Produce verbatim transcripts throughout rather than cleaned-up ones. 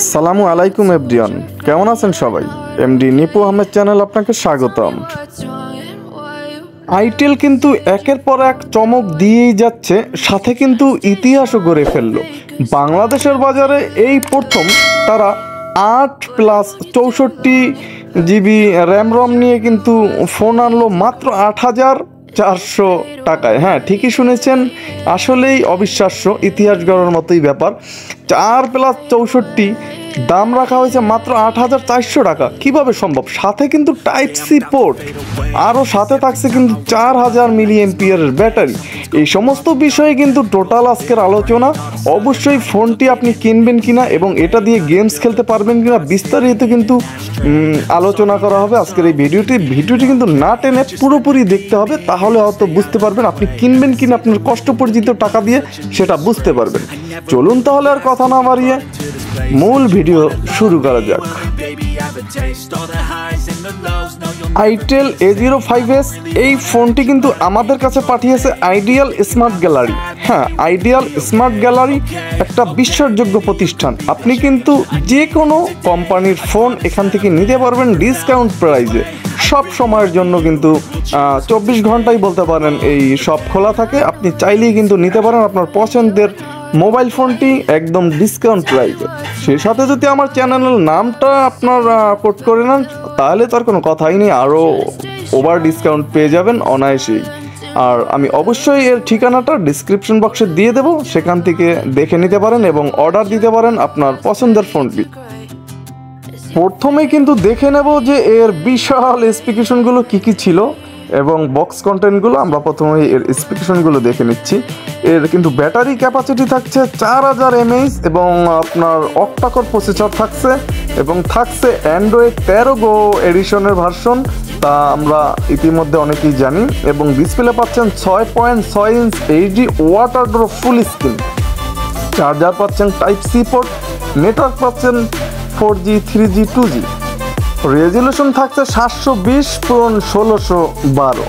আসসালামু আলাইকুম এভরিওয়ান, কেমন আছেন সবাই? mdnipuAhmed চ্যানেল আপনাকে স্বাগতম। আইটেল কিন্তু একের পর এক চমক দিয়েই যাচ্ছে, সাথে কিন্তু ইতিহাসও গড়ে ফেললো। বাংলাদেশের বাজারে এই প্রথম তারা আট প্লাস চৌষট্টি জিবি র্যাম রম নিয়ে কিন্তু ফোন আনলো মাত্র আট হাজার চারশো টাকায়। হ্যাঁ, ঠিকই শুনেছেন, আসলেই অবিশ্বাস্য, ইতিহাস গড়ার মতোই ব্যাপার। চার প্লাস চৌষট্টি দাম রাখা হয়েছে মাত্র আট হাজার চারশো টাকা। কীভাবে সম্ভব? সাথে কিন্তু টাইপ সি পোর্ট, আরও সাথে থাকছে কিন্তু চার হাজার মিলি এমপিয়ারের ব্যাটারি। এই সমস্ত বিষয়ে কিন্তু টোটাল আজকের আলোচনা। অবশ্যই ফোনটি আপনি কিনবেন কিনা এবং এটা দিয়ে গেমস খেলতে পারবেন কিনা বিস্তারিত কিন্তু আলোচনা করা হবে আজকের এই ভিডিওটি। ভিডিওটি কিন্তু না টেনে পুরোপুরি দেখতে হবে, তাহলে হয়তো বুঝতে পারবেন আপনি কিনবেন কিনা, আপনার কষ্টপরিচিত টাকা দিয়ে সেটা বুঝতে পারবেন। চলুন তাহলে আর কথা না বাড়িয়ে মূল ভিডিও শুরু করা যাক। Itel A zero five S এই ফোনটি কিন্তু আমাদের কাছে পাঠিয়েছে আইডিয়াল স্মার্ট গ্যালারি। হ্যাঁ, আইডিয়াল স্মার্ট গ্যালারি একটা বিশ্বাসযোগ্য প্রতিষ্ঠান। আপনি কিন্তু যে কোনো কোম্পানির ফোন এখান থেকে নিতে পারবেন ডিসকাউন্ট প্রাইসে। সব সময়ের জন্য কিন্তু চব্বিশ ঘন্টাই বলতে পারেন এই সব খোলা থাকে। আপনি চাইলেই কিন্তু নিতে পারেন আপনার পছন্দের মোবাইল ফোনটি একদম ডিসকাউন্ট প্রাইসে। সেই সাথে যদি আমার চ্যানেলের নামটা আপনার কোড করে নেন তাহলে তার কোনো কথাই নেই, আরও ওভার ডিসকাউন্ট পেয়ে যাবেন অনায়াসেই। আর আমি অবশ্যই এর ঠিকানাটা ডিসক্রিপশন বক্সে দিয়ে দেবো, সেখান থেকে দেখে নিতে পারেন এবং অর্ডার দিতে পারেন আপনার পছন্দের ফোনটি। প্রথমে কিন্তু দেখে নেব যে এর বিশাল স্পেসিফিকেশনগুলো কী কী ছিল এবং বক্স কন্টেন্টগুলো। আমরা প্রথমে এর স্পেসিফিকেশনগুলো দেখে নিচ্ছি। এর কিন্তু ব্যাটারি ক্যাপাসিটি থাকছে চার হাজার এমএইচ এবং আপনার octa-core প্রসেসর থাকছে এবং থাকছে অ্যান্ড্রয়েড তেরো গো এডিশনের ভার্সন, তা আমরা ইতিমধ্যে অনেকেই জানি। এবং ডিসপ্লে পাচ্ছেন ছয় পয়েন্ট ছয় inch HD water drop full screen, charger পাচ্ছেন টাইপ সি পোর্ট, নেটওয়ার্ক পাচ্ছেন four G three G two G, resolution থাকছে সাতশো বিশ পূরণ ষোলোশো বারো।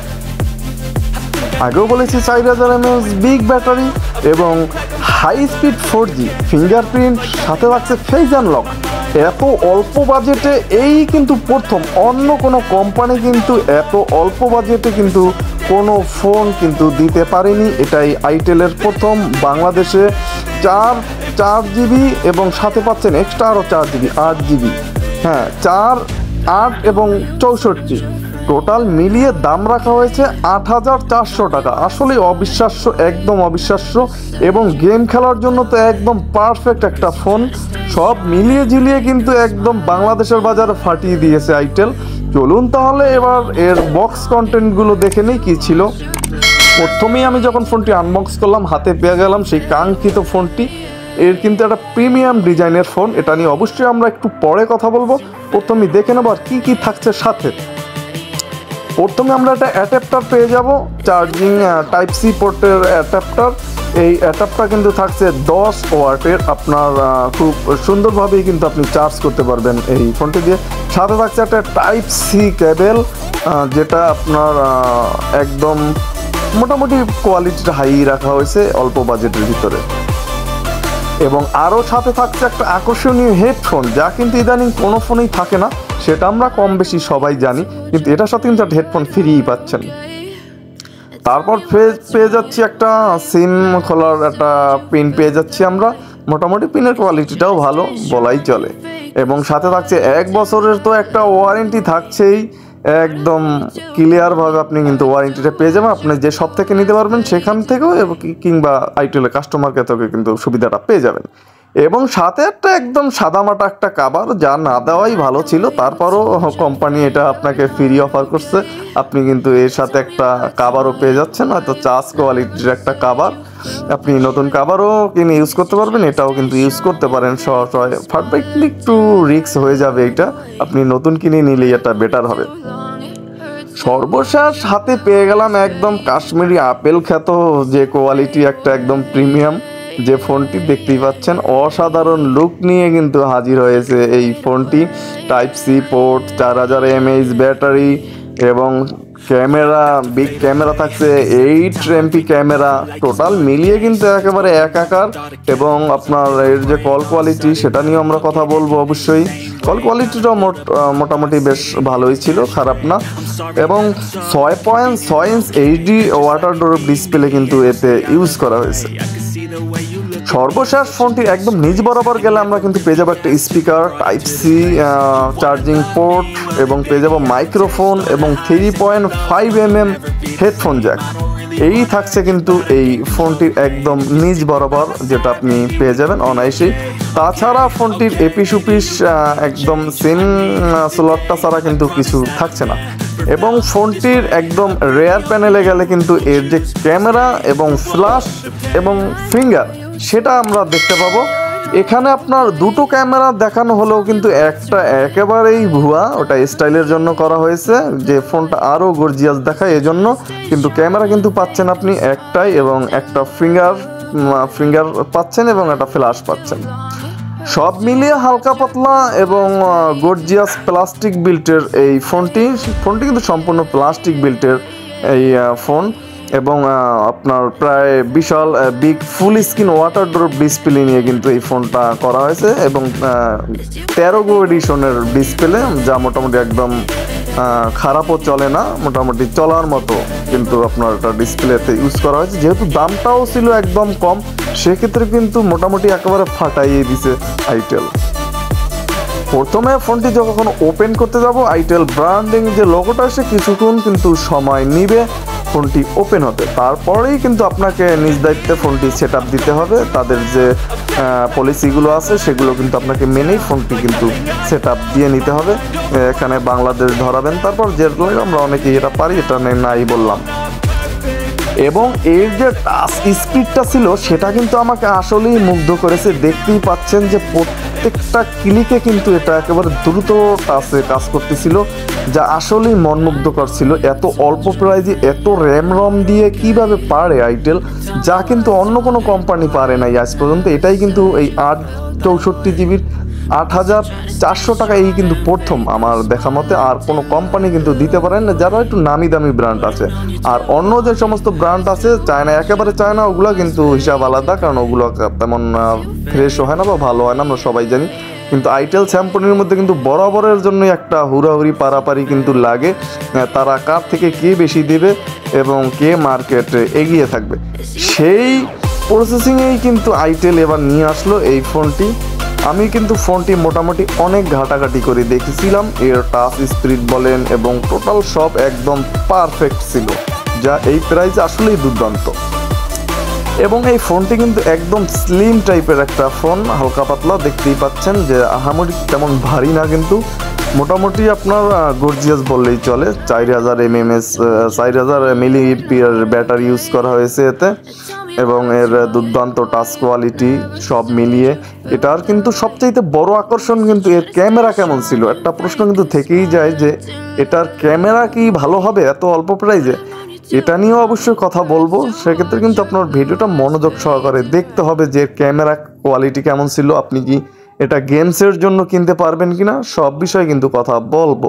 আগেও বলেছি চার হাজার এমএএইচ বিগ ব্যাটারি এবং high speed four G fingerprint, সাথে থাকছে ফেস আনলক। এত অল্প বাজেটে এই কিন্তু প্রথম, অন্য কোনো কোম্পানি কিন্তু এত অল্প বাজেটে কিন্তু কোনো ফোন কিন্তু দিতে পারেনি। এটাই আইটেলের প্রথম বাংলাদেশে। চার চার জিবি এবং সাথে পাচ্ছেন এক্সট্রা আরও চার জিবি আট জিবি। হ্যাঁ, চার আট এবং চৌষট্টি টোটাল মিলিয়ে দাম রাখা হয়েছে আট হাজার চারশো টাকা। আসলে অবিশ্বাস্য, একদম অবিশ্বাস্য। এবং গেম খেলার জন্য তো একদম পারফেক্ট একটা ফোন। সব মিলিয়ে ঝিলিয়ে কিন্তু একদম বাংলাদেশের বাজারে ফাটিয়ে দিয়েছে আইটেল। চলুন তাহলে এবার এর বক্স কন্টেন্টগুলো দেখে নিই কী ছিল। প্রথমেই আমি যখন ফোনটি আনবক্স করলাম হাতে পেয়ে গেলাম সেই কাঙ্ক্ষিত ফোনটি। এর কিন্তু একটা প্রিমিয়াম ডিজাইনের ফোন, এটা নিয়ে অবশ্যই আমরা একটু পরে কথা বলবো। প্রথমেই দেখে নেব আর কী কী থাকছে সাথে। প্রথমে আমরা একটা অ্যাডাপ্টার পেয়ে যাব, চার্জিং টাইপ সি পোর্টের অ্যাডাপ্টার। এই অ্যাডাপ্টারটা কিন্তু থাকছে দশ ওয়াটের, আপনার খুব সুন্দরভাবেই কিন্তু আপনি চার্জ করতে পারবেন এই ফোনটি দিয়ে। সাথে থাকছে একটা টাইপ সি কেবেল, যেটা আপনার একদম মোটামুটি কোয়ালিটিটা হাই রাখা হয়েছে অল্প বাজেটের ভিতরে। এবং আরও সাথে থাকছে একটা আকর্ষণীয় হেডফোন, যা কিন্তু ইদানিং কোনো ফোনেই থাকে না, সেটা আমরা কম বেশি সবাই জানি, কিন্তু এটার সাথে কিন্তু একটা হেডফোন ফ্রিই পাচ্ছেন। তারপর পেয়ে যাচ্ছি একটা সিম খোলার একটা পিন পেয়ে যাচ্ছি আমরা, মোটামুটি পিনের কোয়ালিটিটাও ভালো বলাই চলে। এবং সাথে থাকছে এক বছরের তো একটা ওয়ারেন্টি থাকছেই, একদম ক্লিয়ারভাবে আপনি কিন্তু ওয়ারেন্টিটা পেয়ে যাবেন। আপনি যে শপ থেকে নিতে পারবেন সেখান থেকেও কিংবা আইটেলের কাস্টমারকে থেকে কিন্তু সুবিধাটা পেয়ে যাবেন। এবং সাথে একটা একদম সাদামাটা একটা কাভার, যা না দেওয়াই ভালো ছিল, তারপরও কোম্পানি এটা আপনাকে ফ্রি অফার করছে। আপনি কিন্তু এর সাথে একটা কাভারও পেয়ে যাচ্ছেন, হয়তো চার্জ কোয়ালিটির একটা কাভার। আপনি নতুন কাভারও কিনে ইউজ করতে পারবেন, এটাও কিন্তু ইউজ করতে পারেন সহজ হয়। পারফেক্টলি একটু রিস্ক হয়ে যাবে, এটা আপনি নতুন কিনে নিলেই এটা বেটার হবে। সর্বশেষ হাতে পেয়ে গেলাম একদম কাশ্মীরি আপেল খ্যাত যে কোয়ালিটি একটা একদম প্রিমিয়াম যে ফোনটি দেখতেই পাচ্ছেন। অসাধারণ লুক নিয়ে কিন্তু হাজির হয়েছে এই ফোনটি। টাইপ সি পোর্ট, চার হাজার এমএইচ ব্যাটারি এবং ক্যামেরা, বিগ ক্যামেরা থাকছে, এইট এমপি ক্যামেরা, টোটাল মিলিয়ে কিন্তু একেবারে একাকার। এবং আপনার এর যে কল কোয়ালিটি সেটা নিয়েও আমরা কথা বলবো অবশ্যই। কল কোয়ালিটিটাও মোট মোটামুটি বেশ ভালোই ছিল, খারাপ না। এবং ছয় পয়েন্ট ছয় inch HD water drop display কিন্তু এতে ইউজ করা হয়েছে। সর্বশেষ ফোনটি একদম নিচ বরাবর গেলে আমরা কিন্তু পেয়ে যাবো একটা speaker, type C charging port, এবং পেয়ে যাবো মাইক্রোফোন এবং three point five M M headphone jack. এই থাকছে কিন্তু এই ফোনটির একদম নিচ বরাবর, যেটা আপনি পেয়ে যাবেন অনায়াসেই। তাছাড়া ফোনটির এপিস উপিস একদম সেম স্লটটা ছাড়া কিন্তু কিছু থাকছে না। এবং ফোনটির একদম রেয়ার প্যানেলে গেলে কিন্তু এর যে ক্যামেরা এবং ফ্ল্যাশ এবং ফিঙ্গার সেটা আমরা দেখতে পাবো। এখানে আপনার দুটো ক্যামেরা দেখানো হলেও কিন্তু একটা একেবারেই ভুয়া, ওটা স্টাইলের জন্য করা হয়েছে, যে ফোনটা আরও গর্জিয়াস দেখায় এজন্য। কিন্তু ক্যামেরা কিন্তু পাচ্ছেন আপনি একটাই, এবং একটা ফিঙ্গার ফিঙ্গার পাচ্ছেন এবং একটা ফ্ল্যাশ পাচ্ছেন। সব মিলিয়ে হালকা পাতলা এবং গর্জিয়াস প্লাস্টিক বিল্টের এই ফোনটি ফোনটি কিন্তু সম্পূর্ণ প্লাস্টিক বিল্টের এই ফোন। এবং আপনার প্রায় বিশাল big full screen water drop display নিয়ে কিন্তু এই ফোনটা করা হয়েছে, এবং তেরো গো এডিশনের ডিসপ্লে, যা মোটামুটি একদম খারাপও চলে না, মোটামুটি চলার মতো কিন্তু আপনার এটা ডিসপ্লেতে ইউজ করা হয়েছে। যেহেতু দামটাও ছিল একদম কম, সেক্ষেত্রে কিন্তু মোটামুটি একেবারে ফাটাইয়ে দিছে আইটেল। প্রথমে ফোনটি যখন ওপেন করতে যাব, আইটেল ব্র্যান্ডিং যে লোগোটা আসে কিছুক্ষণ কিন্তু সময় নিবে ফোনটি ওপেন হতে। তারপরেই কিন্তু আপনাকে নিজ দায়িত্বে ফোনটি সেট আপ দিতে হবে। তাদের যে পলিসিগুলো আছে সেগুলো কিন্তু আপনাকে মেনেই ফোনটি কিন্তু সেট আপ দিয়ে নিতে হবে। এখানে বাংলাদেশ ধরাবেন, তারপর যেটা আমরা অনেকেই এটা পারি, এটা নাই বললাম। এবং এর যে টাচ স্পিডটা ছিল সেটা কিন্তু আমাকে আসলেই মুগ্ধ করেছে। দেখতেই পাচ্ছেন যে প্রত্যেকটা ক্লিকে কিন্তু এটা একেবারে দ্রুত টাচে কাজ করতেছিল, যা আসলেই মনমুগ্ধকর ছিল। এত অল্প প্রাইজে এত র্যাম রম দিয়ে কিভাবে পারে আইটেল, যা কিন্তু অন্য কোনো কোম্পানি পারে নাই আজ পর্যন্ত। এটাই কিন্তু এই আট চৌষট্টি জিবির আট হাজার চারশো টাকা এই কিন্তু প্রথম আমার দেখা মতে। আর কোনো কোম্পানি কিন্তু দিতে পারেন না, যারা একটু নামি দামি ব্র্যান্ড আছে। আর অন্য যে সমস্ত ব্র্যান্ড আছে চায়না, একেবারে চায়না, ওগুলো কিন্তু হিসাব আলাদা, কারণ ওগুলো তেমন ফ্রেশও হয় না বা ভালো হয় না, আমরা সবাই জানি। কিন্তু আইটেল স্যাম্পনির মধ্যে কিন্তু বরাবরের জন্য একটা হুড়াহুড়ি পারাপারি কিন্তু লাগে, তারা কার থেকে কে বেশি দেবে এবং কে মার্কেটে এগিয়ে থাকবে, সেই প্রসেসিংয়েই কিন্তু আইটেল এবার নিয়ে আসলো এই ফোনটি। আমি কিন্তু ফোনটি মোটামুটি অনেক ঘাটাঘাটি করে দেখেছিলাম, এর টাচ স্পিড বলেন এবং টোটাল সব একদম পারফেক্ট ছিল, যা এই প্রাইসে আসলেই দুর্দান্ত। এবং এই ফোনটি কিন্তু একদম স্লিম টাইপের একটা ফোন, হালকা পাতলা, দেখতেই পাচ্ছেন যে আহামরি তেমন ভারী না, কিন্তু মোটামুটি আপনার গর্জিয়াস বললেই চলে। চার হাজার এম এম এস চার হাজার মিলি ব্যাটারি ইউজ করা হয়েছে এতে, এবং এর দুর্দান্ত টাচ কোয়ালিটি সব মিলিয়ে। এটার কিন্তু সবচাইতে বড় আকর্ষণ কিন্তু এর ক্যামেরা কেমন ছিল, একটা প্রশ্ন কিন্তু থেকেই যায় যে এটার ক্যামেরা কি ভালো হবে এত অল্প প্রাইজে। এটা নিয়েও অবশ্যই কথা বলবো, সেক্ষেত্রে কিন্তু আপনার ভিডিওটা মনোযোগ সহকারে দেখতে হবে যে ক্যামেরা কোয়ালিটি কেমন ছিল, আপনি কি এটা গেমসের জন্য কিনতে পারবেন কিনা, সব বিষয়ে কিন্তু কথা বলবো।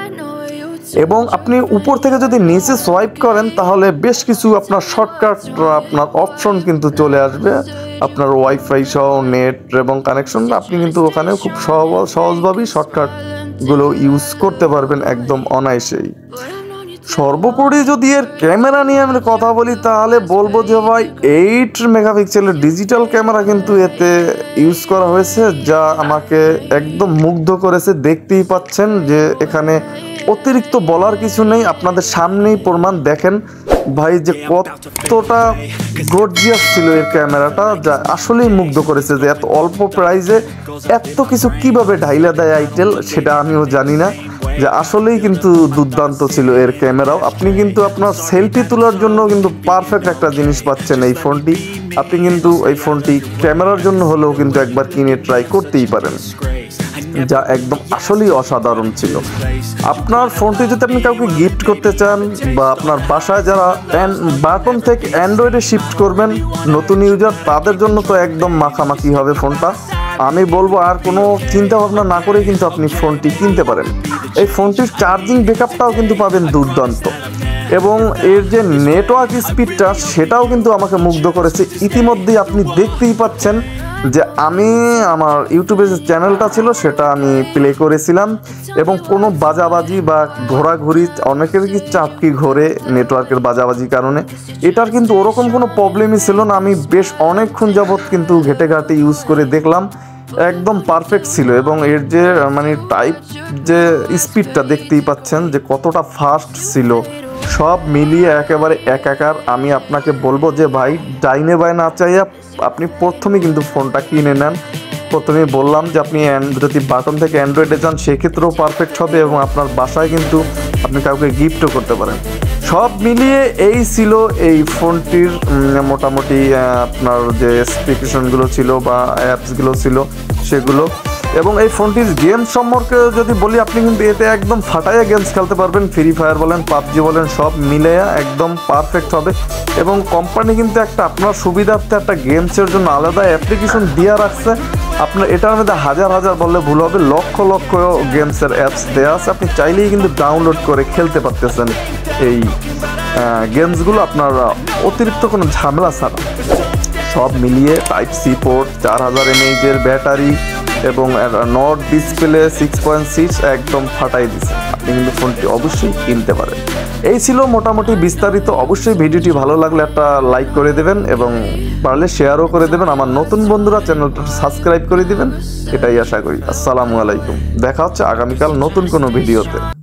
এবং আপনি উপর থেকে যদি নিচে সোয়াইপ করেন তাহলে বেশ কিছু আপনার শর্টকাট আপনার অপশন কিন্তু চলে আসবে, আপনার ওয়াইফাই সহ নেট এবং কানেকশন, আপনি কিন্তু ওখানে খুব সহজ সহজভাবেই শর্টকাটগুলো ইউজ করতে পারবেন একদম অনায়াসেই। সর্বোপরি যদি এর ক্যামেরা নিয়ে আমি কথা বলি তাহলে বলবো যে ভাই এইট মেগাপিক্সেলের ডিজিটাল ক্যামেরা কিন্তু এতে ইউজ করা হয়েছে, যা আমাকে একদম মুগ্ধ করেছে। দেখতেই পাচ্ছেন যে এখানে অতিরিক্ত বলার কিছু নেই, আপনাদের সামনেই প্রমাণ। দেখেন ভাই যে কতটা গর্জিয়াস ছিল এর ক্যামেরাটা, যা আসলেই মুগ্ধ করেছে যে এত অল্প প্রাইসে এত কিছু কিভাবে ঢাইলা দেয় আইটেল, সেটা আমিও জানি না, যে আসলেই কিন্তু দুর্দান্ত ছিল এর ক্যামেরাও। আপনি কিন্তু আপনার সেলফি তোলার জন্য কিন্তু পারফেক্ট একটা জিনিস পাচ্ছেন এই ফোনটি। আপনি কিন্তু এই ফোনটি ক্যামেরার জন্য হলেও কিন্তু একবার কিনে ট্রাই করতেই পারেন, যা একদম আসলেই অসাধারণ ছিল। আপনার ফোনটি যদি আপনি কাউকে গিফট করতে চান, বা আপনার বাসায় যারা বাটন থেকে অ্যান্ড্রয়েডে শিফট করবেন নতুন ইউজার, তাদের জন্য তো একদম মাখামাখি হবে ফোনটা। আমি বলবো আর কোনো চিন্তা ভাবনা না করেই কিন্তু আপনি ফোনটি কিনতে পারেন। এই ফোনটির চার্জিং ব্যাকআপটাও কিন্তু পাবেন দুর্দান্ত, এবং এর যে নেটওয়ার্ক স্পিডটা সেটাও কিন্তু আমাকে মুগ্ধ করেছে। ইতিমধ্যেই আপনি দেখতেই পাচ্ছেন যে আমি আমার ইউটিউবে যে চ্যানেলটা ছিল সেটা আমি প্লে করেছিলাম, এবং কোনো বাজাবাজি বা ঘোরাঘুরি, অনেকের কি চাপকি ঘোরে নেটওয়ার্কের বাজাবাজির কারণে, এটার কিন্তু ওরকম কোনো প্রবলেমই ছিল না। আমি বেশ অনেকক্ষণ যাবৎ কিন্তু ঘেটে ঘাটে ইউজ করে দেখলাম, একদম পারফেক্ট ছিল। এবং এর যে মানে টাইপ যে স্পিডটা দেখতেই পাচ্ছেন যে কতটা ফাস্ট ছিল, সব মিলিয়ে একেবারে একাকার। আমি আপনাকে বলবো যে ভাই, ডাইনে বাই না চাইয়া আপনি প্রথমেই কিন্তু ফোনটা কিনে নেন। প্রথমেই বললাম যে আপনি যদি বাটন থেকে অ্যান্ড্রয়েডে যান সেক্ষেত্রেও পারফেক্ট হবে, এবং আপনার বাসায় কিন্তু আপনি কাউকে গিফটও করতে পারেন। সব মিলিয়ে এই ছিল এই ফোনটির মোটামুটি আপনার যে স্পেসিফিকেশনগুলো ছিল বা অ্যাপসগুলো ছিল সেগুলো। এবং এই ফোনটির গেমস সম্পর্কে যদি বলি, আপনি কিন্তু এতে একদম ফাটাইয়া গেমস খেলতে পারবেন। ফ্রি ফায়ার বলেন, পাবজি বলেন, সব মিলেয়া একদম পারফেক্ট হবে। এবং কোম্পানি কিন্তু একটা আপনার সুবিধার্থে একটা গেমসের জন্য আলাদা অ্যাপ্লিকেশন দিয়ে রাখছে। আপনার এটার মধ্যে হাজার হাজার বললে ভুল হবে, লক্ষ লক্ষ গেমসের অ্যাপস দেওয়া আছে। আপনি চাইলেই কিন্তু ডাউনলোড করে খেলতে পারতেছেন এই গেমসগুলো আপনার অতিরিক্ত কোনো ঝামেলা ছাড়া। সব মিলিয়ে টাইপ সি পোর্ট, চার হাজার এমএইচের ব্যাটারি এবং notch display six point six একদম ফাটাই দিচ্ছে। আপনি কিন্তু ফোনটি অবশ্যই কিনতে পারেন। এই ছিল মোটামুটি বিস্তারিত। অবশ্যই ভিডিওটি ভালো লাগলে একটা লাইক করে দেবেন, এবং পারলে শেয়ারও করে দেবেন। আমার নতুন বন্ধুরা চ্যানেলটা সাবস্ক্রাইব করে দিবেন, এটাই আশা করি। আসসালামু আলাইকুম, দেখা হচ্ছে আগামীকাল নতুন কোনো ভিডিওতে।